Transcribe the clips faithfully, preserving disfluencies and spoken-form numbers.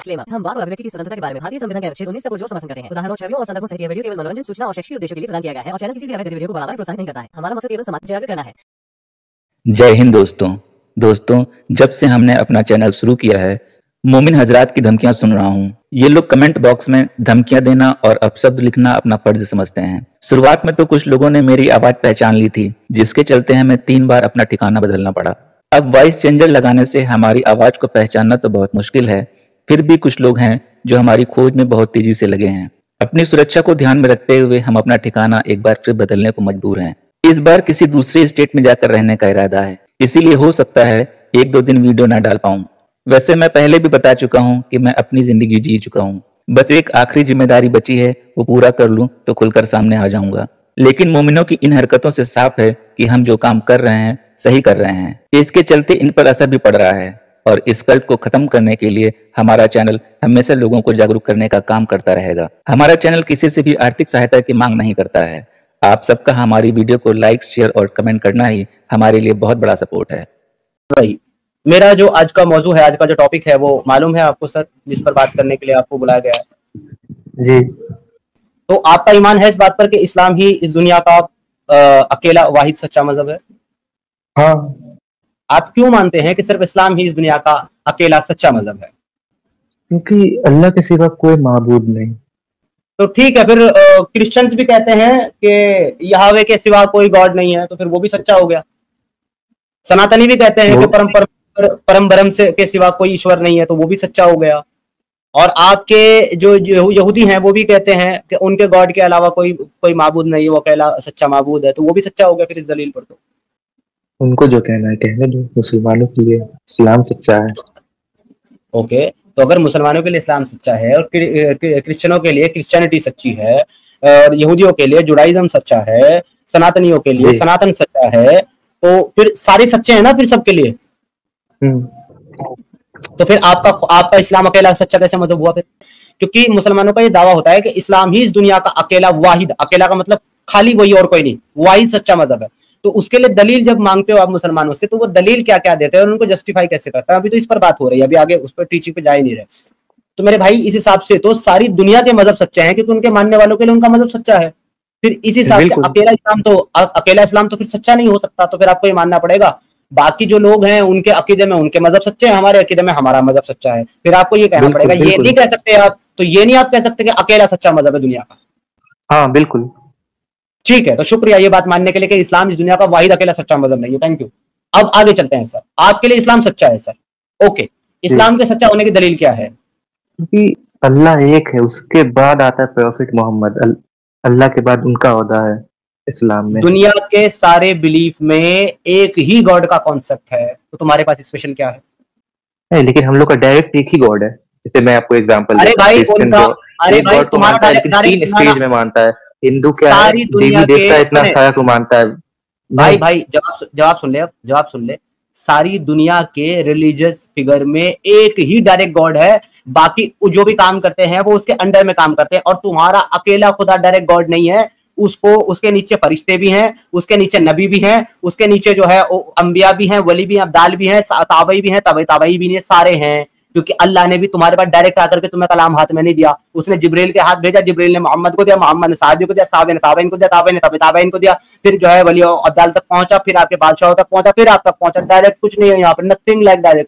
Disclaimer. हम वाक और अभिव्यक्ति की स्वतंत्रता के बारे में भारतीय संविधान के अनुच्छेद उन्नीस से पुरजोर समर्थन करते हैं। उदाहरणों, छवियों और संदर्भों सहित यह वीडियो केवल मनोरंजन, सूचना और शैक्षिक उद्देश्यों के लिए प्रदान किया गया है और चैनल किसी भी अवैध गतिविधियों को बढ़ावा या प्रोत्साहित नहीं करता है। हमारा मकसद केवल समाज जागरूक करना है। जय हिंद दोस्तों दोस्तों जब से हमने अपना चैनल शुरू किया है, मोमिन हजरात की धमकियां सुन रहा हूं। ये लोग कमेंट बॉक्स में धमकियां देना और अपशब्द लिखना अपना फर्ज समझते हैं। शुरुआत में तो कुछ लोगों ने मेरी आवाज पहचान ली थी, जिसके चलते हमें तीन बार अपना ठिकाना बदलना पड़ा। अब वॉइस चेंजर लगाने से हमारी आवाज को पहचानना तो बहुत मुश्किल है, फिर भी कुछ लोग हैं जो हमारी खोज में बहुत तेजी से लगे हैं। अपनी सुरक्षा को ध्यान में रखते हुए हम अपना ठिकाना एक बार फिर बदलने को मजबूर हैं। इस बार किसी दूसरे स्टेट में जाकर रहने का इरादा है, इसीलिए हो सकता है एक दो दिन वीडियो ना डाल पाऊं। वैसे मैं पहले भी बता चुका हूं कि मैं अपनी जिंदगी जी चुका हूं, बस एक आखिरी जिम्मेदारी बची है, वो पूरा कर लूं तो खुलकर सामने आ जाऊंगा। लेकिन मोमिनों की इन हरकतों से साफ है कि हम जो काम कर रहे हैं सही कर रहे हैं। इसके चलते इन पर असर भी पड़ रहा है और इस कल्ट को खत्म करने के लिए हमारा चैनल हमेशा लोगों को जागरूक करने का काम करता रहेगा। हमारा चैनल किसी से भी आर्थिक सहायता की मांग नहीं करता है। आप सबका हमारी वीडियो को लाइक, शेयर और कमेंट करना ही हमारे लिए बहुत बड़ा सपोर्ट है। भाई मेरा जो आज का मौजू है, आज का जो टॉपिक है, वो मालूम है आपको सर, जिस पर बात करने के लिए आपको बुलाया गया है? जी। तो आपका ईमान है इस बात पर कि इस्लाम ही इस दुनिया का आ, अकेला वाहिद सच्चा मजहब है? हाँ। आप क्यों मानते हैं कि सिर्फ इस्लाम ही इस दुनिया का अकेला सच्चा मजहब है? क्योंकि अल्लाह के सिवा कोई माबूद नहीं। तो ठीक है, फिर क्रिश्चियंस भी कहते हैं कि यहावे के सिवा कोई गॉड नहीं है, तो फिर वो भी सच्चा हो गया। सनातनी भी कहते हैं कि परम परम परम ब्रह्म से के सिवा कोई ईश्वर नहीं है, तो वो भी सच्चा हो गया। और आपके जो यहूदी हैं वो भी कहते हैं कि उनके गॉड के अलावा कोई कोई माबूद नहीं है, वो अकेला सच्चा माबूद है, तो वो भी सच्चा हो गया फिर इस दलील पर। तो उनको जो कहना है कहने दो, मुसलमानों के लिए इस्लाम सच्चा है। ओके, तो अगर मुसलमानों के लिए इस्लाम सच्चा है और क्रिश्चियनों के लिए क्रिश्चियनिटी सच्ची है और यहूदियों के लिए जुडाइज्म सच्चा है, सनातनियों के लिए सनातन सच्चा है, तो फिर सारे सच्चे हैं ना फिर सबके लिए। तो फिर आपका आपका इस्लाम अकेला सच्चा कैसे मजहब हुआ फिर? क्योंकि मुसलमानों का ये दावा होता है कि इस्लाम ही इस दुनिया का अकेला वाहिद, अकेला का मतलब खाली वही और कोई नहीं, वाहिद सच्चा मजहब है। तो उसके लिए दलील जब मांगते हो आप मुसलमानों से, तो वो दलील क्या क्या देते हैं और उनको जस्टिफाई कैसे करता है? अभी तो इस पर बात हो रही है, अभी आगे उस पर टीचिंग पे जा ही नहीं रहे। तो मेरे भाई इस हिसाब से तो सारी दुनिया के मजहब सच्चे हैं, क्योंकि उनके मानने वालों के लिए उनका मजहब सच्चा है। फिर इस हिसाब से अकेला इस्लाम तो अकेला इस्लाम तो फिर सच्चा नहीं हो सकता। तो फिर आपको ये मानना पड़ेगा बाकी जो लोग हैं उनके अकीदे में उनके मजहब सच्चे हैं, हमारे अकीदे में हमारा मजहब सच्चा है। फिर आपको ये कहना पड़ेगा, ये नहीं कह सकते आप, तो ये नहीं आप कह सकते कि अकेला सच्चा मजहब है दुनिया का। हाँ बिल्कुल ठीक है, तो शुक्रिया ये बात मानने के लिए कि इस्लाम इस दुनिया का वाहिद अकेला सच्चा मजहब नहीं है। Thank you. अब आगे चलते हैं सर, आपके लिए इस्लाम सच्चा है सर। ओके, इस्लाम के सच्चा होने की दलील क्या है? क्योंकि अल्लाह एक है, उसके बाद आता है प्रॉफिट मोहम्मद, अल्लाह के बाद उनका ओहदा है इस्लाम में। दुनिया के सारे बिलीफ में एक ही गॉड का कॉन्सेप्ट है, तो तुम्हारे पास स्पेशल क्या है? है, लेकिन हम लोग का डायरेक्ट एक ही गॉड है। जैसे मैं आपको एग्जांपल अरे भाई उनका अरे भाई तुम्हारा डायरेक्ट तीन स्टेज में मानता है। हिंदू क्या है, देवी देवता इतना सारा को मानता है। भाई भाई जवाब जवाब सुन ले, अब जवाब सुन ले। सारी दुनिया के रिलीजियस फिगर में एक ही डायरेक्ट गॉड है, बाकी जो भी काम करते हैं वो उसके अंडर में काम करते हैं। और तुम्हारा अकेला खुदा डायरेक्ट गॉड नहीं है, उसको उसके नीचे फरिश्ते भी हैं, उसके नीचे नबी भी हैं, उसके नीचे जो है अंबिया भी हैं, वली भी हैं, अब्दाल भी हैं, ताबई भी हैं, तबई ताबई भी नहीं, सारे हैं। क्योंकि अल्लाह ने भी तुम्हारे पास डायरेक्ट आकर के तुम्हें कलाम हाथ में नहीं दिया, उसने जिब्रील के हाथ भेजा, जिब्रील ने मोहम्मद को दिया, मोहम्मद ने साहबी को दिया, साहबी ने ताबईन को दिया, ताबईन ने तबई ताबईन को दिया, फिर जो है वली अब्दाल तक पहुंचा, फिर आपके बादशाहों तक पहुंचा, फिर आप तक पहुंचा। डायरेक्ट कुछ नहीं है यहाँ पर, नथिंग लाइक डायरेक्ट।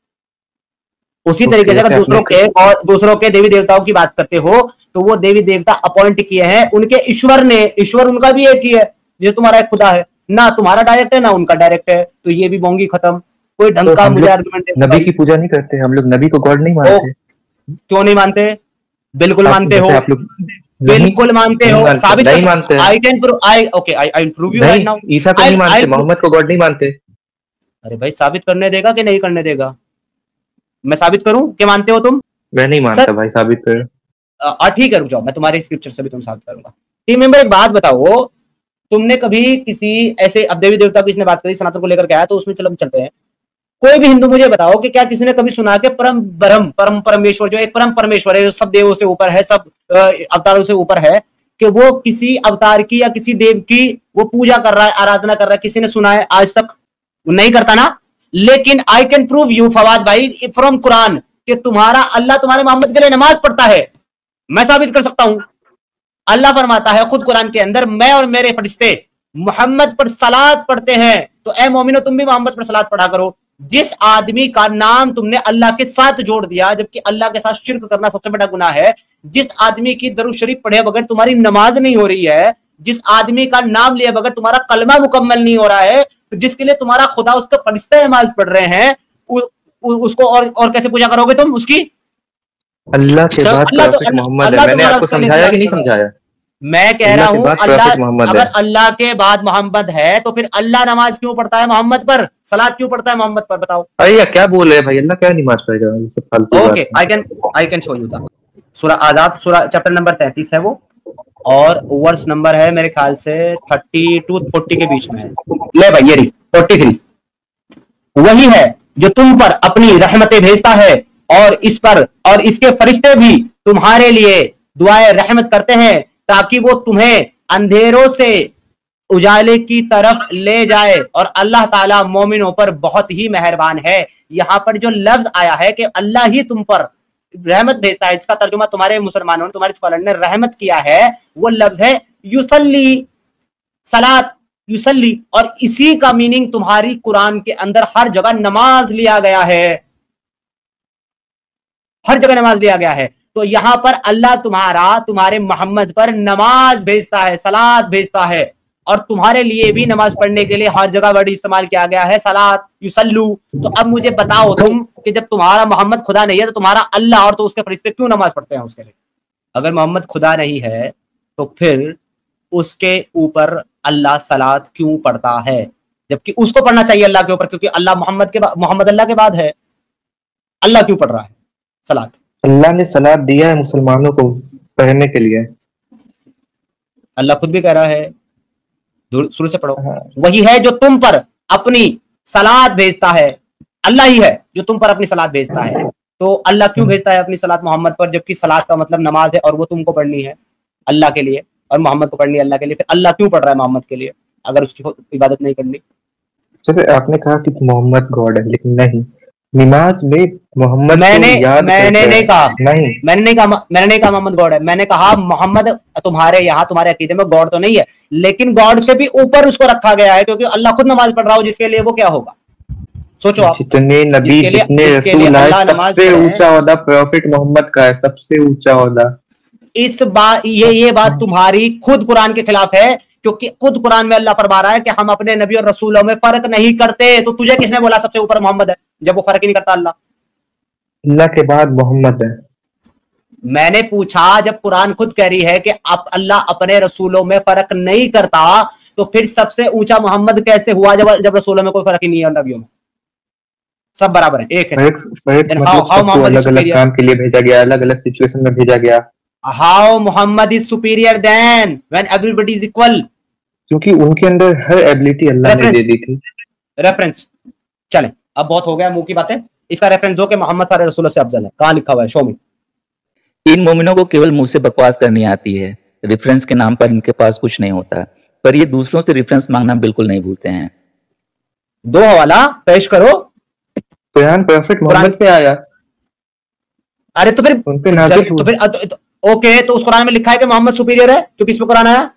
उसी तरीके से अगर दूसरों के और दूसरों के देवी देवताओं की बात करते हो, तो वो देवी देवता अपॉइंट किए हैं उनके ईश्वर ने, ईश्वर उनका भी एक ही है जो तुम्हारा एक खुदा है ना, तुम्हारा डायरेक्ट है ना उनका डायरेक्ट है। तो ये भी बोंगी खत्म। कोई ढंग का मुझे आर्गुमेंट नबी की पूजा नहीं करते हम लोग, नबी को गॉड नहीं मानते। क्यों नहीं मानते? बिल्कुल मानते हो, आप लोग बिल्कुल मानते हो, साबित नहीं मानते। I can prove, I okay I I prove you right now. ईसा को नहीं मानते, मोहम्मद को गॉड नहीं मानते। अरे भाई साबित करने देगा कि नहीं करने देगा? मैं साबित करूं कि मानते हो तुम? मैं नहीं मानता भाई, साबित कर। ठीक है रुक जाओ, मैं तुम्हारे स्क्रिप्चर से भी तुम साबित करूंगा। टीम मेंबर एक बात बताओ, तुमने कभी किसी ऐसे, अब देवी देवता की इसने बात करी, सनातन को लेकर के आया, तो उसमें चलो चलते हैं। कोई भी हिंदू मुझे बताओ कि क्या किसी ने कभी सुना कि परम ब्रह्म परम परमेश्वर जो एक परम परमेश्वर है, जो सब देवों से ऊपर है, सब अवतारों से ऊपर है, कि वो किसी अवतार की या किसी देव की वो पूजा कर रहा है, आराधना कर रहा है? किसी ने सुना है आज तक? वो नहीं करता ना। लेकिन I can prove you Fawad भाई फ्रॉम कुरान कि तुम्हारा अल्लाह तुम्हारे मोहम्मद के लिए नमाज पढ़ता है? मैं साबित कर सकता हूं। अल्लाह फरमाता है खुद कुरान के अंदर, मैं और मेरे फरिश्ते मोहम्मद पर सलात पढ़ते हैं, तो ए मोमिनो तुम भी मोहम्मद पर सलात पढ़ा करो। जिस आदमी का नाम तुमने अल्लाह के साथ जोड़ दिया, जबकि अल्लाह के साथ शिर्क करना सबसे बड़ा गुनाह है, जिस आदमी की दरूद शरीफ पढ़े बगैर तुम्हारी नमाज नहीं हो रही है, जिस आदमी का नाम लिए बगैर तुम्हारा कलमा मुकम्मल नहीं हो रहा है, जिसके लिए तुम्हारा खुदा उसके फरिश्ते नमाज पढ़ रहे हैं, उ, उ, उसको और और कैसे पूजा करोगे तुम उसकी? अल्लाह के बाद अल्लाह तो प्रॉफिट मोहम्मद है। अल्लाह मैंने तुम्हारा आपको उसके लिए समझाया कि सलात नहीं पढ़ रहा है। समझाया? मैं कह रहा अल्लाह के हूं बाद अल्लाह, प्रॉफिट मोहम्मद अगर है। अल्लाह के बाद मोहम्मद है तो फिर अल्लाह नमाज क्यों पढ़ता है मोहम्मद पर, सलात क्यों पढ़ता है मोहम्मद पर? बताओ। अरे यार क्या बोल रहे हैं भाई, अल्लाह क्या नमाज पढ़ेगा? ये सब फालतू बात ओके, है। I can I can show you the सूरह आज़ाब, सूरह चैप्टर नंबर तैंतीस है वो, और वर्स नंबर है मेरे ख्याल से थर्टी टू फोर्टी के बीच में है। ले भाई ये रही फोर्टी थ्री। वही है जो तुम पर अपनी रहमतें भेजता है और इस पर और इसके फरिश्ते भी तुम्हारे लिए दुआए रहमत करते हैं, ताकि वो तुम्हें अंधेरों से उजाले की तरफ ले जाए, और अल्लाह ताला मोमिनों पर बहुत ही मेहरबान है। यहां पर जो लफ्ज आया है कि अल्लाह ही तुम पर रहमत भेजता है, इसका तर्जुमा तुम्हारे मुसलमानों ने, तुम्हारे स्कॉलर ने रहमत किया है, वो लफ्ज है युसल्ली, सलात, युसल्ली, और इसी का मीनिंग तुम्हारी कुरान के अंदर हर जगह नमाज लिया गया है, हर जगह नमाज लिया गया है। तो यहां पर अल्लाह तुम्हारा तुम्हारे मोहम्मद पर नमाज भेजता है, सलात भेजता है, और तुम्हारे लिए भी नमाज पढ़ने के लिए हर जगह वर्ड इस्तेमाल किया गया है, सलात, युसल्लू। तो अब मुझे बताओ तुम कि जब तुम्हारा मोहम्मद खुदा नहीं है तो तुम्हारा अल्लाह और तो उसके फरिश्ते क्यों नमाज पढ़ते हैं उसके लिए? अगर मोहम्मद खुदा नहीं है तो फिर उसके ऊपर अल्लाह सलात क्यों पढ़ता है, जबकि उसको पढ़ना चाहिए अल्लाह के ऊपर, क्योंकि अल्लाह मोहम्मद के मोहम्मद अल्लाह के बाद है। अल्लाह क्यों पढ़ रहा है सलात? अल्लाह ने सलात दिया है मुसलमानों को पढ़ने के लिए। अल्लाह खुद भी कह रहा है, शुरू से पढ़ो। हाँ। वही है जो तुम पर अपनी सलात भेजता है, अल्लाह ही है जो तुम पर अपनी सलात भेजता है। तो अल्लाह क्यों भेजता है अपनी सलात मोहम्मद पर, जबकि सलात का मतलब नमाज है और वो तुमको पढ़नी है अल्लाह के लिए और मोहम्मद को पढ़नी है अल्लाह के लिए? फिर अल्लाह क्यों पढ़ रहा है मोहम्मद के लिए अगर उसकी इबादत नहीं करनी? जैसे आपने कहा कि मोहम्मद गॉड है, लेकिन नहीं, नमाज में मोहम्मद मैंने को याद मैंने करते नहीं हैं। कहा नहीं मैंने नहीं कहा मैंने नहीं कहा मोहम्मद गॉड है। मैंने कहा मोहम्मद तुम्हारे यहाँ तुम्हारे अकीदे में गॉड तो नहीं है, लेकिन गॉड से भी ऊपर उसको रखा गया है, क्योंकि अल्लाह खुद नमाज पढ़ रहा हो, जिसके लिए वो क्या होगा? सोचो आप। जितने नबी जिसके लिए जितने जिसके लिए रसूल आए, अल्लाह नमाज सबसे पढ़े, ऊंचा ओहदा प्रॉफिट मोहम्मद का है, सबसे ऊंचा ओहदा। इस बात ये ये बात तुम्हारी खुद कुरान के खिलाफ है, क्योंकि खुद कुरान में अल्लाह फरमा रहा है कि हम अपने नबी और रसूलों में फर्क नहीं करते। तो तुझे किसने बोला सबसे ऊपर मोहम्मद है, जब वो फर्क ही नहीं करता अल्लाह? अल्लाह के बाद मोहम्मद है। मैंने पूछा, जब कुरान खुद कह रही है कि आप अल्लाह अपने रसूलों में फर्क नहीं करता, तो फिर सबसे ऊंचा मोहम्मद कैसे हुआ जब जब रसूलों में कोई फर्क ही नहीं है, नबियों में सब बराबर है, एक है। फर्क फर्क Then मतलब how- how सबको Muhammad is अलग अलग superior? काम के लिए भेजा गया, अलग अलग सिचुएशन में भेजा गया, how Muhammad is superior than when everybody is equal? क्योंकि उनके अंदर हर एबिलिटी अल्लाह ने दे दी थी। रेफरेंस चलें, अब बहुत हो गया मुंह की बातें, इसका रेफरेंस दो कि मोहम्मद सारे रसूलों से अफजल है। कहां लिखा हुआ है? शो मी। इन मोमिनों को केवल मुंह से बकवास करनी आती है, रेफरेंस के नाम पर इनके पास कुछ नहीं होता, पर ये दूसरों से रेफरेंस मांगना बिल्कुल नहीं भूलते हैं। दो हवाला पेश करो। कुरान प्रॉफिट मोहम्मद पे आया, अरे तो फिर उन पे नाज़िल तो हुआ। फिर तो, तो, ओके, तो उस कुरान में लिखा है कि मोहम्मद सुपीरियर है, क्योंकि इस पे कुरान आया।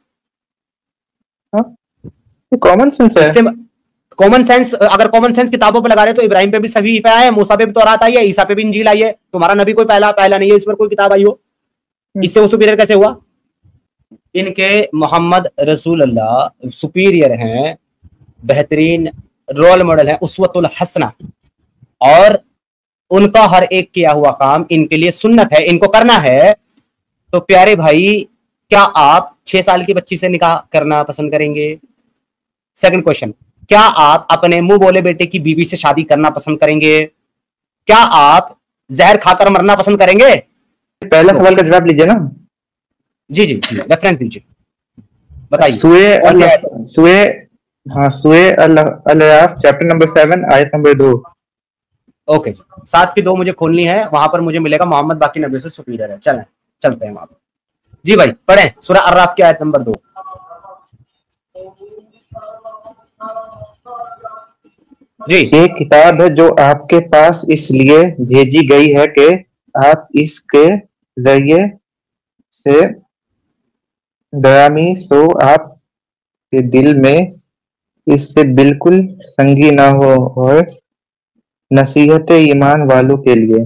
ये कॉमन सेंस है। इससे कॉमन सेंस, अगर कॉमन सेंस किताबों पे लगा रहे तो इब्राहिम पे भी सहीफा है, मूसा पे भी तौरात आई है, ईसा पे भी इंजील आई है। तुम्हारा नबी कोई पहला पहला नहीं है इस पर कोई किताब आई हो, इससे वो सुपीरियर कैसे हुआ? इनके मोहम्मद रसूल अल्लाह सुपीरियर हैं, बेहतरीन रोल मॉडल है, उस्वतुल हसना, और उनका हर एक किया हुआ काम इनके लिए सुन्नत है, इनको करना है। तो प्यारे भाई, क्या आप छह साल की बच्ची से निकाह करना पसंद करेंगे? सेकंड क्वेश्चन, क्या आप अपने मुंह बोले बेटे की बीवी से शादी करना पसंद करेंगे? क्या आप जहर खाकर मरना पसंद करेंगे? पहला सवाल का जवाब लीजिए ना। जी जी, रेफरेंस दीजिए, बताइए। सूए कौन सी अल आयत? सूए हाँ सूए अल-अराफ चैप्टर नंबर सेवन आयत नंबर दो। ओके, सात की दो मुझे खोलनी है, वहां पर मुझे मिलेगा मोहम्मद बाकी नबियों से सुपीरियर है। चलें चलते हैं वहां पर। जी भाई पढ़ें सूरह अर्राफ की आयत नंबर दो। जी ये किताब है जो आपके पास इसलिए भेजी गई है कि आप इसके जरिए से दयामी सो आपके दिल में इससे बिल्कुल संगी ना हो और नसीहत ईमान वालों के लिए।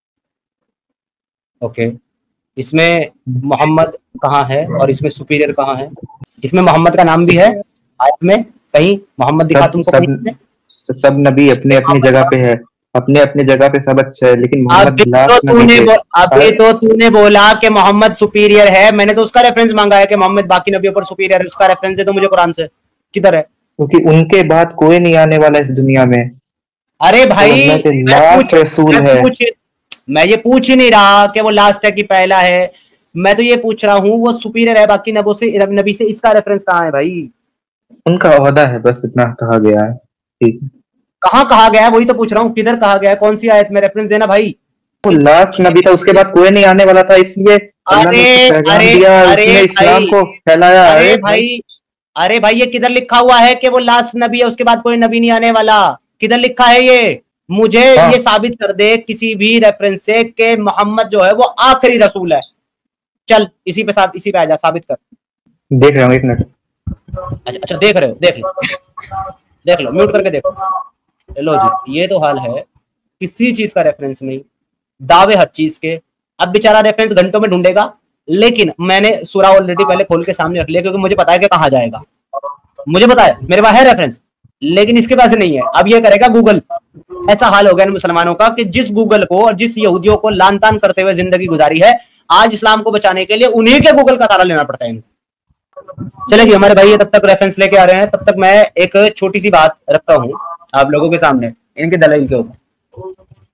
ओके, इसमें मोहम्मद कहाँ है और इसमें सुपीरियर कहाँ है? इसमें मोहम्मद का नाम भी है आयत में कहीं? मोहम्मद दिखा सब तुमको सब कहीं? सब नबी अपने अपनी जगह पे है, अपने अपने जगह पे सब अच्छा है, लेकिन मोहम्मद अभी तो लास्ट नबी तूने थे। बो, अभी और तो तूने बोला कि मोहम्मद सुपीरियर है, मैंने तो उसका रेफरेंस मांगा है कि मोहम्मद बाकी नबियों पर सुपीरियर है, उसका रेफरेंस दे दो मुझे कुरान से, किधर है? क्योंकि उनके बाद कोई नहीं आने वाला इस दुनिया में, अरे वो भाई अल्लाह के मैं लास्ट पूछ रसूल मैं है। पूछ मैं ये पूछ ही नहीं रहा कि वो लास्ट है कि पहला है, मैं तो ये पूछ रहा हूँ वो सुपीरियर है बाकी नबों से, नबी से, इसका रेफरेंस कहाँ है भाई? उनका ओहदा है, बस इतना कहा गया है। ठीक है, कहाँ कहा गया है वही तो पूछ रहा हूँ, किधर कहा गया है, कौन सी आयत में? रेफरेंस देना भाई। वो लास्ट नबी था, उसके बाद कोई नहीं आने वाला था, इसलिए अल्लाह ने अरे उसको पैगाम अरे दिया, अरे उसने इस्लाम भाई, को फैलाया। अरे अरे भाई, भाई, अरे भाई, ये किधर लिखा हुआ है कि वो लास्ट नबी है उसके बाद कोई नबी नहीं आने वाला? किधर लिखा है ये? मुझे हाँ ये साबित कर दे किसी भी रेफरेंस से कि मोहम्मद जो है वो आखिरी रसूल है। चल इसी पे साब, इसी पे आ जा, साबित कर। देख रहा हूँ, एक मिनट। अच्छा अच्छा, देख रहे हो, देख लो देख लो, म्यूट करके देखो। लो जी, ये तो हाल है, किसी चीज का रेफरेंस नहीं, दावे हर चीज के। अब बेचारा रेफरेंस घंटों में ढूंढेगा, लेकिन मैंने सूरा ऑलरेडी पहले खोल के सामने रख लिया क्योंकि मुझे पता है कि कहाँ जाएगा, मुझे पता है, मेरे पास है रेफरेंस, लेकिन इसके पास नहीं है। अब ये करेगा गूगल। ऐसा हाल हो गया इन मुसलमानों का कि जिस गूगल को और जिस यहूदियों को लान तान करते हुए जिंदगी गुजारी है, आज इस्लाम को बचाने के लिए उन्हीं के गूगल का सहारा लेना पड़ता है इनको। चलेगी हमारे भाई ये तब तक रेफरेंस लेके आ रहे हैं, तब तक मैं एक छोटी सी बात रखता हूं आप लोगों के सामने इनके दलील के ऊपर।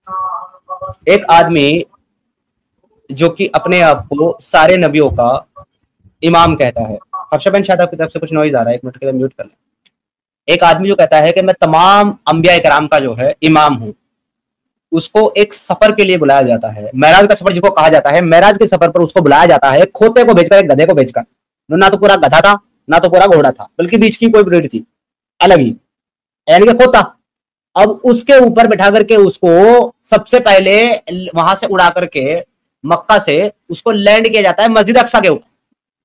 एक आदमी जो कि अपने आप को सारे नबियों का इमाम कहता है, हर्षबन शायद आपकी तरफ से कुछ नॉइज आ रहा है, एक मिनट के लिए म्यूट कर लें। एक आदमी जो कहता है कि मैं तमाम अंबिया इकराम का जो है इमाम हूं, उसको एक सफर के लिए बुलाया जाता है, महराज का सफर जिसको कहा जाता है, महराज के सफर पर उसको बुलाया जाता है खोते को भेजकर, एक गधे को भेजकर। ना तो पूरा गधा था ना तो पूरा घोड़ा था, बल्कि बीच की कोई ब्रीड थी, अलग ही, यानी कि खोता। अब उसके ऊपर बैठा करके उसको सबसे पहले वहां से उड़ा करके मक्का से उसको लैंड किया जाता है मस्जिद अक्सा के ऊपर।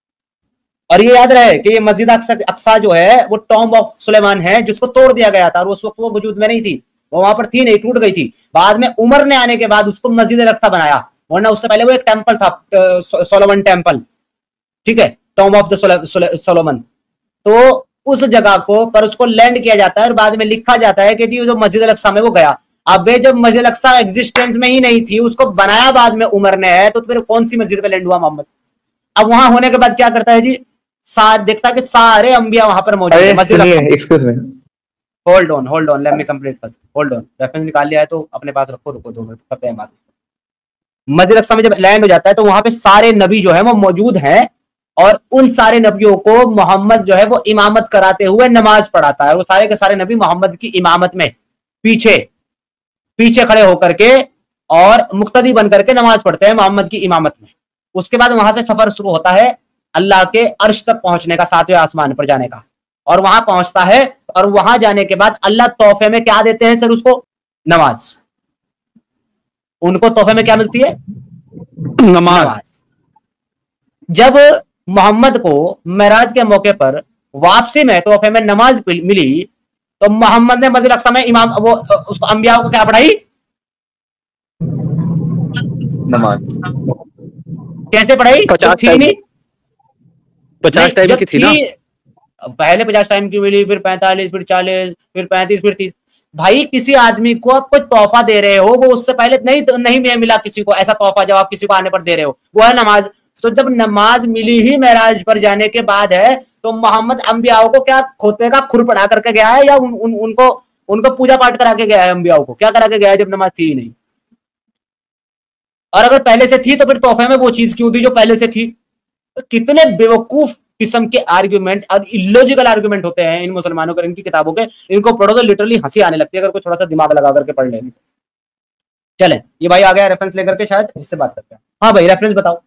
और ये याद रहे कि ये मस्जिद अक्सा जो है वो टॉम्ब ऑफ सुलेमान है, जिसको तोड़ दिया गया था और उस वक्त वो वजूद में नहीं थी, वो वहां पर थी नहीं, टूट गई थी। बाद में उमर ने आने के बाद उसको मस्जिद अक्सा बनाया, वरना उससे पहले वो एक टेंपल था, सोलोमन टेंपल, ठीक है, टॉम्ब ऑफ द सोलोमन। तो उस जगह को पर उसको लैंड किया जाता है और बाद में लिखा जाता है कि जी जो मस्जिद अक्सा में वो गया। अब जब मस्जिद अक्सा एग्जिस्टेंस में ही नहीं थी, उसको बनाया बाद में उमर ने है, तो फिर कौन सी मस्जिद पे लैंड हुआ मोहम्मद? अब वहां होने के बाद क्या करता है जी, साथ देखता है कि सारे अंबिया वहां पर मौजूद है मस्जिद अक्सा। Excuse me, hold on hold on let me complete first, hold on, reference निकाल लिया है तो अपने पास रखो, रुको दो मिनट करते हैं बात। मस्जिद अक्सा में जब लैंड हो जाता है तो वहां पे सारे नबी जो है वो मौजूद हैं, और उन सारे नबियों को मोहम्मद जो है वो इमामत कराते हुए नमाज पढ़ाता है। वो सारे के सारे नबी मोहम्मद की इमामत में पीछे पीछे खड़े होकर के और मुक्तदी बन करके नमाज पढ़ते हैं मोहम्मद की इमामत में। उसके बाद वहां से सफर शुरू होता है अल्लाह के अर्श तक पहुंचने का, सातवें आसमान पर जाने का। और वहां पहुंचता है और वहां जाने के बाद अल्लाह तोहफे में क्या देते हैं सर उसको? नमाज। उनको तोहफे में क्या मिलती है? नमाज, नमाज। जब मोहम्मद को मेराज के मौके पर वापसी में तोहफे में नमाज मिली, तो मोहम्मद ने मस्जिद अक्सा में इमाम वो उसको अंबियाओं को क्या पढ़ाई? नमाज। कैसे पढ़ाई? पचास थी नहीं, पचास टाइम की थी ना, पहले पचास टाइम की मिली, फिर पैंतालीस, फिर चालीस, फिर पैंतीस, फिर तीस। भाई किसी आदमी को आप कोई तोहफा दे रहे हो, वो उससे पहले नहीं तो नहीं मिला किसी को ऐसा तोहफा जब आप किसी को आने पर दे रहे हो, वो है नमाज। तो जब नमाज मिली ही मेराज पर जाने के बाद है, तो मोहम्मद अंबियाओं को क्या खोते का खुर पढ़ा करके गया है या उन, उन, उनको उनको पूजा पाठ करा के गया है? अंबियाओं को क्या करा के गया है जब नमाज थी ही नहीं? और अगर पहले से थी तो फिर तोहफे में वो चीज क्यों थी जो पहले से थी? तो कितने बेवकूफ किस्म के आर्ग्यूमेंट और इलॉजिकल आर्ग्यूमेंट होते हैं इन मुसलमानों के, इनकी किताबों के। इनको पढ़ो तो लिटरली हंसी आने लगती है अगर कोई थोड़ा सा दिमाग लगा करके पढ़ ले। चले, ये भाई आ गया रेफरेंस लेकर के, शायद इससे बात करते हैं। हाँ भाई रेफरेंस बताओ।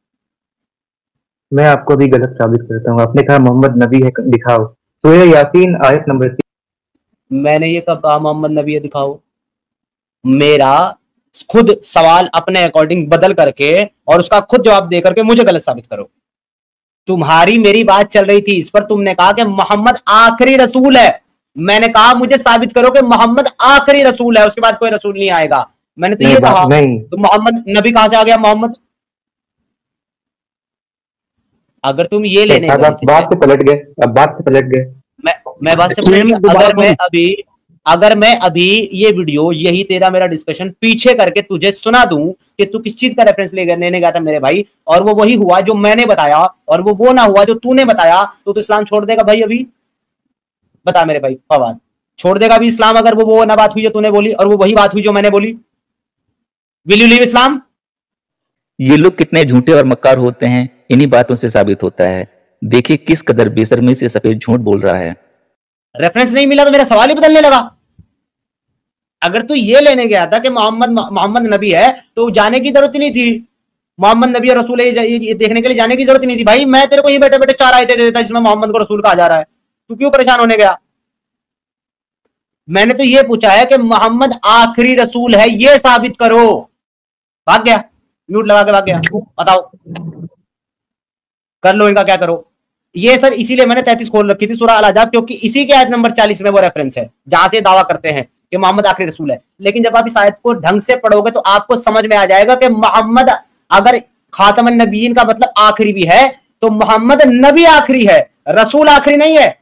मैं आपको भी गलत साबित करता हूँ। आपने कहा मोहम्मद नबी है, दिखाओ। सूरह यासीन आयत नंबर तीन। मैंने ये कब कहा मोहम्मद नबी है? दिखाओ। मेरा खुद सवाल अपने अकॉर्डिंग बदल करके और उसका खुद जवाब दे करके मुझे गलत साबित करो। तुम्हारी मेरी बात चल रही थी, इस पर तुमने कहा कि मोहम्मद आखिरी रसूल है। मैंने कहा मुझे साबित करो कि मोहम्मद आखिरी रसूल है, उसके बाद कोई रसूल नहीं आएगा। मैंने तो ये कहा। तो मोहम्मद नबी कहां से आ गया मोहम्मद? अगर तुम ये लेने अब आप बात से पलट गए, अब बात से पलट गए। मैं मैं बात से पलट गया। अगर मैं अभी अगर मैं अभी ये वीडियो, यही तेरा मेरा डिस्कशन पीछे करके तुझे सुना दूं कि तू किस चीज का रेफरेंस लेने गया था मेरे भाई, और वो वही हुआ जो मैंने बताया, और वो वो ना हुआ जो तूने बताया, तो तू इस्लाम छोड़ देगा भाई? अभी बता मेरे भाई फवाद, छोड़ देगा अभी इस्लाम अगर वो वो ना बात हुई जो तूने बोली और वो वही बात हुई जो मैंने बोली? Will you leave Islam? ये लोग कितने झूठे और मक्कार होते हैं, इन्हीं बातों से साबित होता है। देखिए किस कदर बेशर्मी से सफेद झूठ बोल रहा है। रेफरेंस नहीं मिला तो मेरा सवाल ही बदलने लगा। अगर तू ये लेने गया था कि मोहम्मद मोहम्मद नबी है तो जाने की जरूरत ही नहीं थी। मोहम्मद नबी और रसूल है ये देखने के लिए जाने की जरूरत ही नहीं थी भाई। मैं तेरे को ये बैठे बैठे चार आयतें दे देता जिसमें मोहम्मद को रसूल कहा जा रहा है, तू क्यों परेशान होने गया? मैंने तो ये पूछा है कि मोहम्मद आखिरी रसूल है, ये साबित करो। भाग गया, म्यूट लगा के भाग गया। बताओ कर लो इनका क्या करो। ये सर इसीलिए मैंने तैंतीस खोल रखी थी सूरह अल अहज़ाब, क्योंकि इसी के आयत नंबर चालीस में वो रेफरेंस है जहां से दावा करते हैं कि मोहम्मद आखिरी रसूल है। लेकिन जब आप इस आयत को ढंग से पढ़ोगे तो आपको समझ में आ जाएगा कि मोहम्मद अगर खातमुन नबीयीन का मतलब आखिरी भी है तो मोहम्मद नबी आखिरी है, रसूल आखिरी नहीं है।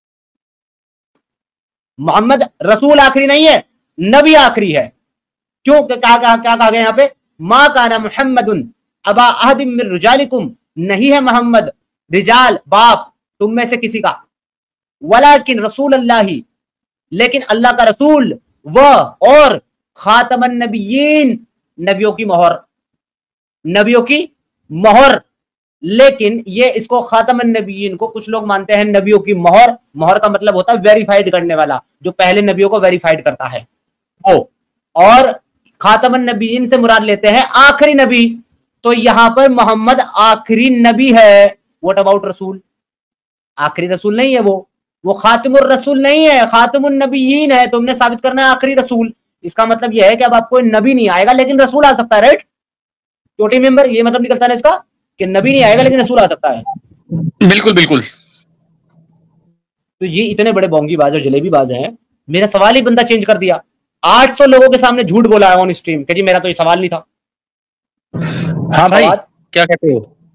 मोहम्मद रसूल आखिरी नहीं है, नबी आखिरी है। क्यों क्या क्या क्या कहा गया यहां पे? मा काना मुहम्मदुन अबा अहदिम मिन रिजालिकुम, नहीं है मोहम्मद रिजाल बाप तुम में से किसी का, वलाकिन रसूल अल्लाह, लेकिन अल्लाह का रसूल, वह और खातमन नबियीन, नबियों की मोहर, नबियों की मोहर। लेकिन ये इसको खातमन नबियीन को कुछ लोग मानते हैं नबियों की मोहर। मोहर का मतलब होता है वेरीफाइड करने वाला, जो पहले नबियों को वेरीफाइड करता है वो। और खातमन नबियीन से मुराद लेते हैं आखिरी नबी। तो यहां पर मोहम्मद आखिरी नबी है। व्हाट अबाउट रसूल? आखिरी रसूल नहीं है वो वो खातिमुर रसूल नहीं है, खातिमुन नबियीन है। तुमने साबित करना है आखिरी रसूल। इसका मतलब यह है कि अब आपको नबी नहीं आएगा लेकिन रसूल आ सकता है, राइट छोटी मेंबर? ये मतलब निकलता है इसका कि नबी नहीं आएगा लेकिन रसूल आ सकता है। बिल्कुल बिल्कुल। तो ये इतने बड़े बोंगी बाज और जलेबी बाज हैं, मेरा सवाल ही बंदा चेंज कर दिया। आठ सौ लोगों के सामने झूठ बोला है ऑन स्ट्रीम कि जी मेरा तो ये सवाल नहीं था। हाँ भाई क्या कहते हो?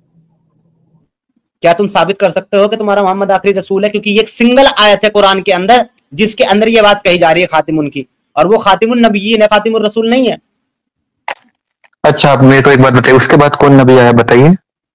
क्या तुम साबित कर सकते हो कि तुम्हारा मोहम्मद आखिरी रसूल है? क्योंकि ये एक सिंगल आयत है कुरान के अंदर जिसके अंदर ये बात कही जा रही है खातिमुन की, और वो खातिमुन नबिय्यीन है, खातिमुर रसूल नहीं है। अच्छा आप मेरे को एक बात बताइए, उसके बाद कौन नबी आया बताइए?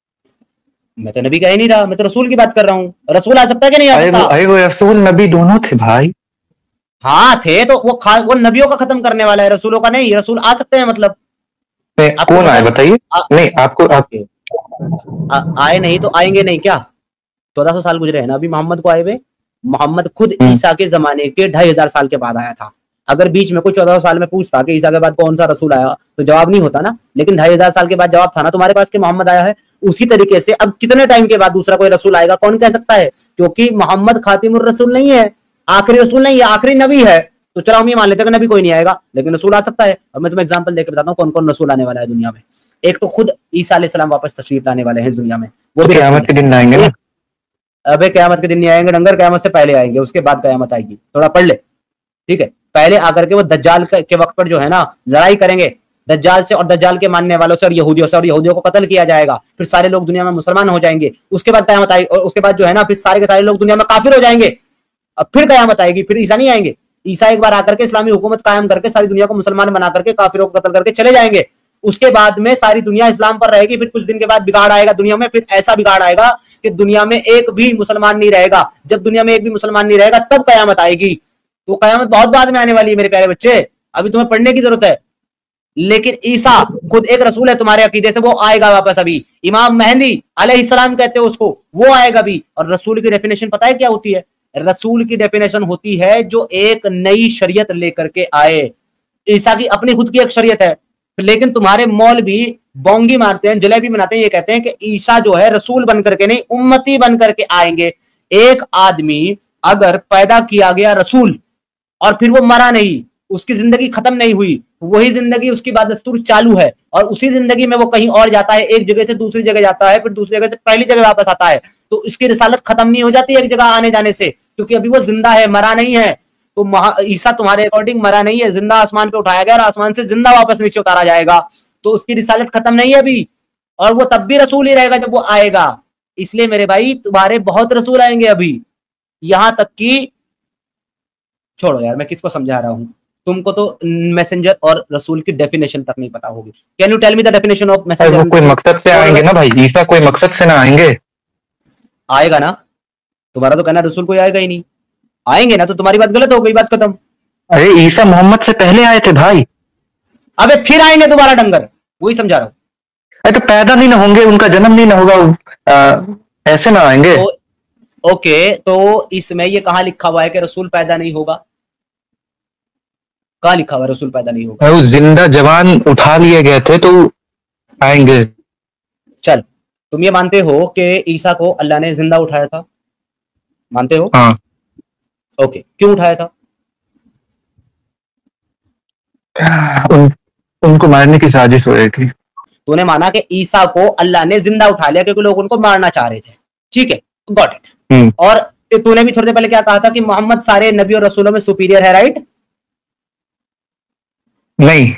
मैं तो नबी कह ही नहीं रहा, मैं तो रसूल की बात कर रहा हूँ। रसूल आ सकता है कि नहीं आ सकता? अरे वो रसूल नबी दोनों थे भाई। हाँ थे, तो वो खा वो नबियों का खत्म करने वाला है, रसूलों का नहीं। रसूल आ सकते हैं मतलब कौन आए बताइए? नहीं आपको आप आ, आए नहीं तो आएंगे नहीं क्या? चौदह सौ साल गुजरे हैं ना अभी मोहम्मद को आए हुए। मोहम्मद खुद ईसा के जमाने के ढाई हजार साल के बाद आया था। अगर बीच में कोई चौदह सौ साल में पूछता कि ईसा के बाद कौन सा रसूल आया तो जवाब नहीं होता ना, लेकिन ढाई हजार साल के बाद जवाब था ना तुम्हारे पास कि मोहम्मद आया है। उसी तरीके से अब कितने टाइम के बाद दूसरा कोई रसूल आएगा कौन कह सकता है? क्योंकि मोहम्मद खातिमुर रसूल नहीं है, आखिरी रसूल नहीं है, आखिरी नबी है। तो चलो हम ये मान लेते हैं कि नबी कोई नहीं आएगा लेकिन रसूल आ सकता है। अब मैं तुम्हें एग्जांपल देकर बताता हूँ कौन कौन रसूल आने वाला है दुनिया में। एक तो खुद ईसा अलैहि सलाम वापस तशरीफ लाने वाले हैं दुनिया में, वो भी क़यामत के दिन आएंगे ना। अबे क़यामत के दिन नहीं आएंगे डंगर, क़यामत से पहले आएंगे, उसके बाद क़यामत आएगी। थोड़ा पढ़ ले ठीक है। पहले आकर के वो दज्जाल के वक्त पर जो है ना लड़ाई करेंगे दज्जाल से और दज्जाल के मानने वालों से और यहूदियों से, और यहूदियों को कत्ल किया जाएगा। फिर सारे लोग दुनिया में मुसलमान हो जाएंगे। उसके बाद क़यामत आएगी और उसके बाद जो है ना फिर सारे के सारे लोग दुनिया में काफिर हो जाएंगे। अब फिर क़यामत आएगी, फिर ईसा नहीं आएंगे। ईसा एक बार आकर के इस्लामी हुकूमत कायम करके सारी दुनिया को मुसलमान बना करके काफिरों को कत्ल करके चले जाएंगे। उसके बाद में सारी दुनिया इस्लाम पर रहेगी। फिर कुछ दिन के बाद बिगाड़ आएगा दुनिया में, फिर ऐसा बिगाड़ आएगा कि दुनिया में एक भी मुसलमान नहीं रहेगा। जब दुनिया में एक भी मुसलमान नहीं रहेगा तब क़यामत आएगी। तो क़यामत बहुत बाद में आने वाली है मेरे प्यारे बच्चे, अभी तुम्हें पढ़ने की जरूरत है। लेकिन ईसा खुद एक रसूल है तुम्हारे अकीदे से, वो आएगा वापस। अभी इमाम मेहदी अलैहिस्सलाम कहते हैं उसको, वो आएगा भी। और रसूल की डेफिनेशन पता है क्या होती है? रसूल की डेफिनेशन होती है जो एक नई शरीयत लेकर के आए। ईसा की अपनी खुद की एक शरीयत है, लेकिन तुम्हारे मौलवी बोंगी मारते हैं, जलेबी बनाते हैं, ये कहते हैं कि ईसा जो है रसूल बन करके नहीं उम्मती बन करके आएंगे। एक आदमी अगर पैदा किया गया रसूल और फिर वो मरा नहीं, उसकी जिंदगी खत्म नहीं हुई, वही जिंदगी उसकी बादस्तूर चालू है, और उसी जिंदगी में वो कहीं और जाता है, एक जगह से दूसरी जगह जाता है, फिर दूसरी जगह से पहली जगह वापस आता है, तो इसकी रिसालत खत्म नहीं हो जाती एक जगह आने जाने से, क्योंकि अभी वो जिंदा है, मरा नहीं है। तो ईसा तुम्हारे अकॉर्डिंग मरा नहीं है, जिंदा आसमान पे उठाया गया और आसमान से जिंदा वापस नीचे उतारा जाएगा, तो उसकी रिसालत खत्म नहीं है अभी, और वो तब भी रसूल ही रहेगा जब वो आएगा। इसलिए मेरे भाई तुम्हारे बहुत रसूल आएंगे अभी, यहां तक कि छोड़ो यार मैं किसको समझा रहा हूं, तुमको तो मैसेंजर और रसूल की डेफिनेशन तक नहीं पता होगी। Can you tell me the definition of messenger? वो कोई मकसद से आएंगे ना भाई, ईसा कोई मकसद से ना आएंगे। आएगा ना, तुम्हारा तो कहना रसूल कोई आएगा ही नहीं, आएंगे ना, तो तुम्हारी बात गलत हो गई, बात खत्म। अरे ईसा मोहम्मद से पहले आए थे भाई। अबे फिर आएंगे दोबारा डंगर, वही समझा रहा हूं। अरे तो पैदा नहीं ना होंगे, उनका जन्म नहीं ना होगा, आ, ऐसे ना आएंगे। तो, ओके, तो इसमें ये कहां लिखा हुआ है कि रसूल पैदा नहीं होगा? कहां लिखा हुआ है रसूल पैदा नहीं होगा? वो जिंदा जवान उठा लिए गए थे तो आएंगे। चल, तुम ये मानते हो कि ईसा को अल्लाह ने जिंदा उठाया था? मानते हो? हाँ। ओके, क्यों उठाया था? उन, उनको मारने की साजिश हो रही थी। तूने माना कि ईसा को अल्लाह ने जिंदा उठा लिया क्योंकि लोग उनको मारना चाह रहे थे, ठीक है, गॉट इट। और तूने भी थोड़ी देर पहले क्या कहा था कि मोहम्मद सारे नबी और रसूलों में सुपीरियर है, राइट? नहीं,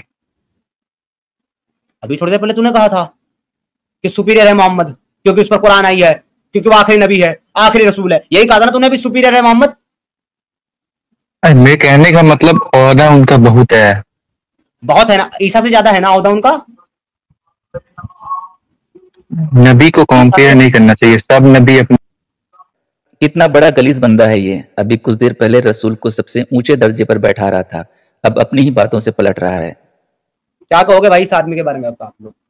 अभी थोड़ी देर पहले तूने कहा था कि सुपीरियर है मोहम्मद क्योंकि उस पर कुरान आई है, क्योंकि वो आखिरी नबी है, आखिरी रसूल है, यही कहा था ना तूने? अभी सुपीरियर है मोहम्मद। मैं कहने का मतलब औहदा उनका बहुत है। बहुत है ना, ईसा से ज्यादा है ना औहदा उनका। नबी को कंपेयर नहीं करना चाहिए, सब नबी अपने। कितना बड़ा गलीज बंदा है ये, अभी कुछ देर पहले रसूल को सबसे ऊंचे दर्जे पर बैठा रहा था, अब अपनी ही बातों से पलट रहा है। क्या कहोगे भाई इस आदमी के बारे में अब आप लोग?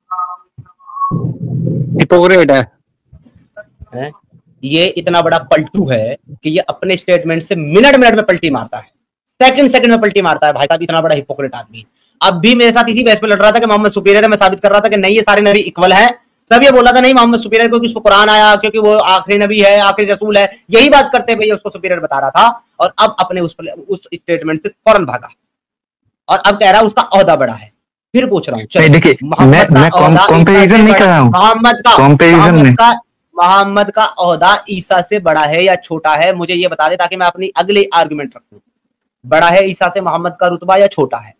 हिपोक्रेट है, है? ये इतना बड़ा पलटू है कि ये अपने स्टेटमेंट से मिनट मिनट में पलटी मारता है, सेकंड सेकंड में पलटी मारता है। भाई साहब इतना बड़ा हिपोक्रेट आदमी। अब भी मेरे साथ इसी बहस पे लड़ रहा था कि मोहम्मद सुपीरियर है, मैं साबित कर रहा था कि नहीं ये सारे नबी इक्वल हैं, तब ये बोला था नहीं मोहम्मद सुपीरियर क्योंकि उसको कुरान आया, क्योंकि वो आखिरी नबी है, आखिरी रसूल है, यही बात करते हुए उसको सुपीरियर बता रहा था, और अब अपने उस उस स्टेटमेंट से फौरन भागा और अब कह रहा है उसका ओहदा बड़ा है। फिर पूछ रहा हूँ, चलो देखिए, मैं मैं कंपैरिजन नहीं कर रहा हूँ, मोहम्मद का कंपैरिजन मोहम्मद का मोहम्मद का ओहदा ईसा से बड़ा है या छोटा है, मुझे ये बता दे ताकि मैं अपनी अगली आर्गुमेंट रखूं। बड़ा है ईसा से मोहम्मद का रुतबा या छोटा है?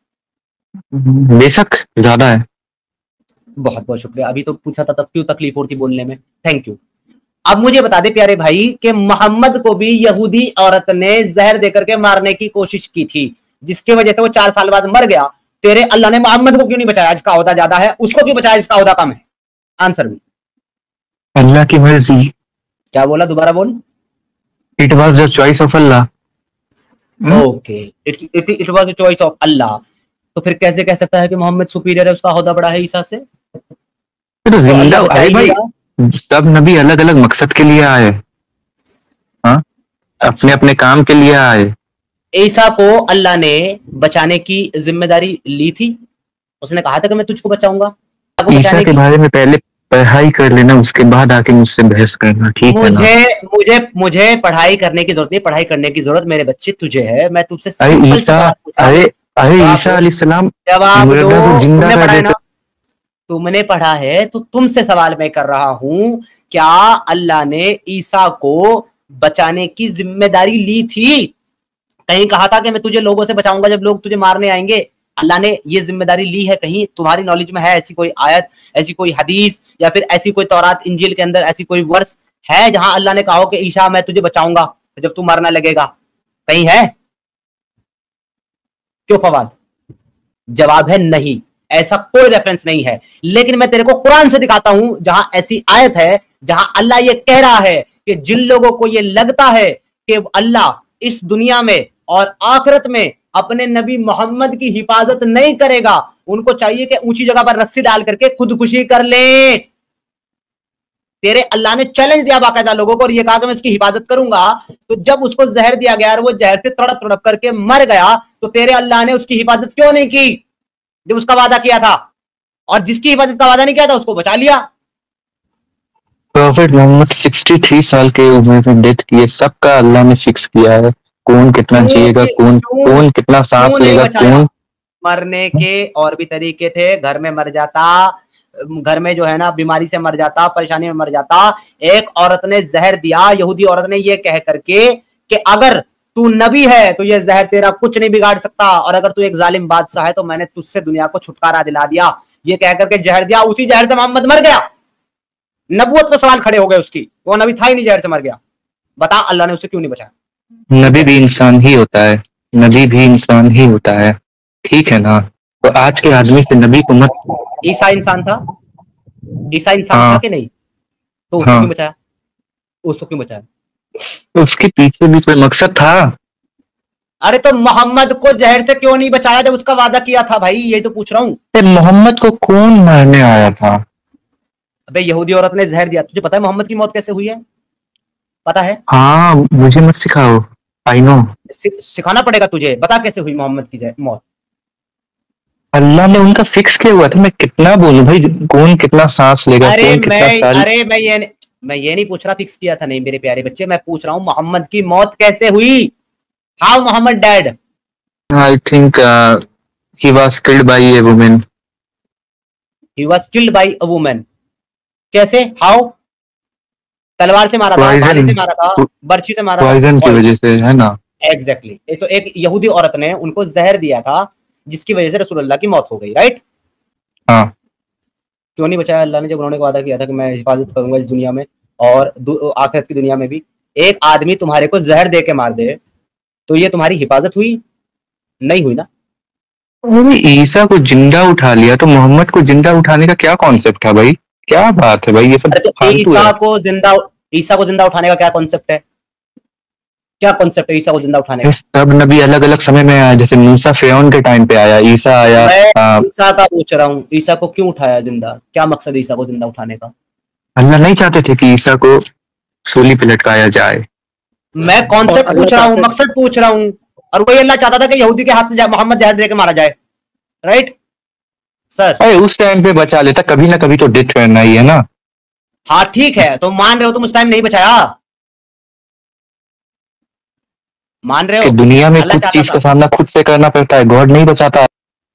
बेशक ज्यादा है। बहुत बहुत शुक्रिया, अभी तो पूछा था तब क्यों तकलीफ होती बोलने में, थैंक यू। अब मुझे बता दे प्यारे भाई कि मोहम्मद को भी यहूदी औरत ने जहर देकर के मारने की कोशिश की थी, जिसकी वजह से वो चार साल बाद मर गया। तेरे अल्लाह ने मोहम्मद को क्यों नहीं बचाया जिसका ओहदा ज्यादा है, उसको क्यों बचाया जिसका ओहदा कम है? आंसर भी अल्लाह की मर्जी। क्या बोला, दोबारा बोल। It was the choice of Allah. Okay, it it it was the choice of Allah. तो फिर कैसे कह सकता है कि मोहम्मद सुपीरियर है, उसका ओहदा बड़ा है ईसा से? तो जिंदा अरे भाई, सब नबी अलग अलग मकसद के लिए आए, हाँ, अपने अपने काम के लिए आए। ईसा को अल्लाह ने बचाने की जिम्मेदारी ली थी, उसने कहा था कि मैं तुझको बचाऊंगा। ईसा के बारे में पहले पढ़ाई कर लेना, उसके बाद आके मुझसे बहस करना, ठीक है ना? मुझे मुझे मुझे पढ़ाई करने की जरूरत नहीं, पढ़ाई करने की जरूरत मेरे बच्चे तुझे है। मैं तुझसे अरे ईसा अरे अरे ईसा अलैहिस्सलाम जवाब दो, जिंदा तुमने कर पढ़ा है देते। ना, तुमने पढ़ा है तो तुमसे सवाल मैं कर रहा हूं, क्या अल्लाह ने ईसा को बचाने की जिम्मेदारी ली थी? कहीं कहा था कि मैं तुझे लोगों से बचाऊंगा जब लोग तुझे मारने आएंगे? अल्लाह ने ये जिम्मेदारी ली है? कहीं तुम्हारी नॉलेज में है ऐसी कोई आयत, ऐसी कोई हदीस, या फिर ऐसी कोई तौरात इंजील के अंदर ऐसी कोई वर्स है जहां अल्लाह ने कहा हो कि ईसा मैं तुझे बचाऊंगा जब तू मरना लगेगा? कहीं है? क्यों फवाद? जवाब है नहीं, ऐसा कोई रेफरेंस नहीं है। लेकिन मैं तेरे को कुरान से दिखाता हूं जहां ऐसी आयत है जहां अल्लाह ये कह रहा है कि जिन लोगों को ये लगता है कि अल्लाह इस दुनिया में और आखिरत में अपने नबी मोहम्मद की हिफाजत नहीं करेगा, उनको चाहिए कि ऊंची जगह पर रस्सी डाल करके खुदकुशी कर ले। तेरे अल्लाह ने चैलेंज दिया बाकायदा लोगों को और ये कहा कि मैं इसकी हिफाजत करूंगा। तो जब उसको जहर दिया गया और वो जहर से तड़प तड़प करके मर गया, तो तेरे अल्लाह ने उसकी हिफाजत क्यों नहीं की जब उसका वादा किया था? और जिसकी हिफाजत का वादा नहीं किया था उसको बचा लिया। प्रॉफेट मोहम्मद तिरसठ साल के उम्र में डेथ किए, सबका अल्लाह ने फिक्स किया है। कौन कितना क्यों जिएगा, कि- कौन क्यों- कौन कितना सांस क्यों नहीं लेगा, बचाया? कौन मरने के और भी तरीके थे, घर में मर जाता, घर में जो है ना बीमारी से मर जाता, परेशानी में मर जाता। एक औरत ने जहर दिया, यहूदी औरत ने, ये कह करके कि अगर तू नबी है तो ये जहर तेरा कुछ नहीं बिगाड़ सकता, और अगर तू एक जालिम बादशाह है तो मैंने तुझसे दुनिया को छुटकारा दिला दिया। ये कह करके जहर दिया, उसी जहर से मोहम्मद मर गया। नबूवत पर सवाल खड़े हो गए उसकी, वो नबी था ही नहीं, जहर से मर गया। बता अल्लाह ने उसे क्यों नहीं बचाया? नबी भी इंसान ही होता है, नबी भी इंसान ही होता है, ठीक है ना। तो आज के आदमी से नबी को मत। ईसा इंसान था, ईसा इंसान हाँ, था कि नहीं? तो उसको हाँ, क्यों बचाया? उसको क्यों बचाया? तो उसके पीछे भी कोई मकसद था। अरे तो मोहम्मद को जहर से क्यों नहीं बचाया जब उसका वादा किया था भाई? यही तो पूछ रहा हूं। मोहम्मद को कौन मारने आया था? अबे यहूदी औरत ने जहर दिया। तुझे पता है मोहम्मद की मौत कैसे हुई है? पता है? हाँ, मुझे मत सिखाओ, आई नो। सि- सिखाना पड़ेगा तुझे। बता कैसे हुई मोहम्मद की जहर- मौत। अल्लाह ने उनका फिक्स किया हुआ था। मैं कितना बोलूं भाई, कौन कितना सांस लेगा, अरे कौन कितना मैं साल। अरे मैं ये मैं ये नहीं पूछ रहा फिक्स किया था, नहीं मेरे प्यारे बच्चे, मैं पूछ रहा हूँ मोहम्मद की मौत कैसे हुई? How Muhammad dead? I think he was killed by a woman. He was killed by a woman. कैसे? हाउ? तलवार से मारा था, Poison. भाले से मारा था, बर्छी से मारा था, पॉइजन की और- वजह से, है ना। Exactly exactly. तो एक यहूदी औरत ने उनको जहर दिया था जिसकी वजह से रसूलुल्लाह की मौत हो गई, राइट? हाँ, क्यों नहीं बचाया अल्लाह ने जब उन्होंने वादा किया था कि मैं हिफाजत करूंगा इस दुनिया में और आखिरत की दुनिया में भी? एक आदमी तुम्हारे को जहर दे के मार दे तो ये तुम्हारी हिफाजत हुई? नहीं हुई ना। अरे ईसा को जिंदा उठा लिया तो मोहम्मद को जिंदा उठाने का क्या कॉन्सेप्ट था भाई? क्या बात है भाई, ये सब अरे तो फालतू ईसा है। को जिंदा ईसा को जिंदा उठाने का क्या कॉन्सेप्ट है? क्या कॉन्सेप्ट है ईसा को जिंदा उठाने का? सब नबी अलग अलग समय में आया, जैसे मूसा फिरौन के टाइम पे आया, ईसा आया। मैं आ, ईसा का पूछ रहा हूँ, ईसा को क्यों उठाया जिंदा? क्या मकसद ईसा को जिंदा उठाने का? अल्लाह नहीं चाहते थे कि ईसा को सूली पे लटकाया जाए। मैं कॉन्सेप्ट पूछ रहा हूँ, मकसद पूछ रहा हूँ। और वही अल्लाह चाहता था कि यहूदी के हाथ से मोहम्मद जहर दे के मारा जाए, राइट सर? अरे उस टाइम पे बचा लेता, कभी ना कभी तो डेथ करना ही है ना। हाँ ठीक है, तो मान रहे हो तुम उस टाइम नहीं बचाया? मान रहे कि हो? दुनिया में अल्लाह कुछ चाहता चीज था। का सामना खुद से करना पड़ता है, गॉड नहीं बचाता।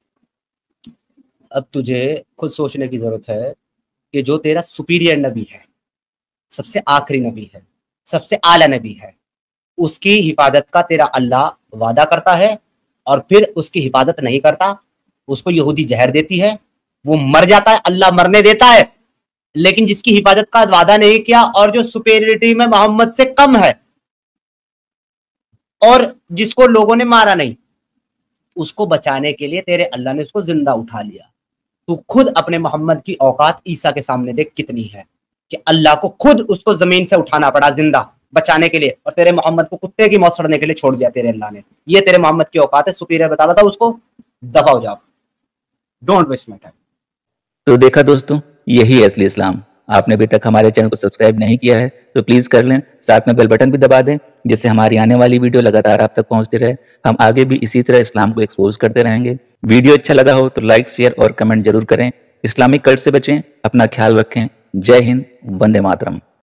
अब तुझे खुद सोचने की जरूरत है कि जो तेरा सुपीरियर नबी है, सबसे आखिरी नबी है, सबसे आला नबी है, उसकी हिफाजत का तेरा अल्लाह वादा करता है और फिर उसकी हिफाजत नहीं करता, उसको यहूदी जहर देती है, वो मर जाता है, अल्लाह मरने देता है। लेकिन जिसकी हिफाजत का वादा नहीं किया और जो सुपेरियरिटी में मोहम्मद से कम है और जिसको लोगों ने मारा नहीं, उसको बचाने के लिए तेरे अल्लाह ने उसको जिंदा उठा लिया। तू खुद अपने मोहम्मद की औकात ईसा के सामने देख कितनी है कि अल्लाह को खुद उसको जमीन से उठाना पड़ा जिंदा बचाने के लिए, और तेरे मोहम्मद को कुत्ते की मौत सड़ने के लिए छोड़ दिया तेरे अल्लाह ने। ये तेरे मोहम्मद की औकात है। सुपीरियर बताता था उसको, दफा हो जाओ, डोंट वेस्ट माय टाइम। तो देखा दोस्तों, यही है असली इस्लाम। आपने अभी तक हमारे चैनल को सब्सक्राइब नहीं किया है तो प्लीज कर लें, साथ में बेल बटन भी दबा दें, जिससे हमारी आने वाली वीडियो लगातार आप तक पहुंचती रहे। हम आगे भी इसी तरह इस्लाम को एक्सपोज करते रहेंगे। वीडियो अच्छा लगा हो तो लाइक, शेयर और कमेंट जरूर करें। इस्लामिक कल्ट से बचें, अपना ख्याल रखें। जय हिंद, वंदे मातरम।